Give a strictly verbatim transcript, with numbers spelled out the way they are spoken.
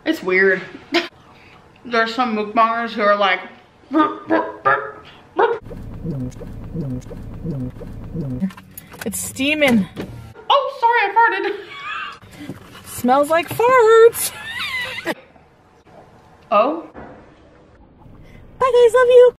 It's weird. There's some mukbangers who are like, burp, burp, burp, burp. It's steaming. Oh, sorry, I farted. Smells like farts. Oh. Bye guys, love you.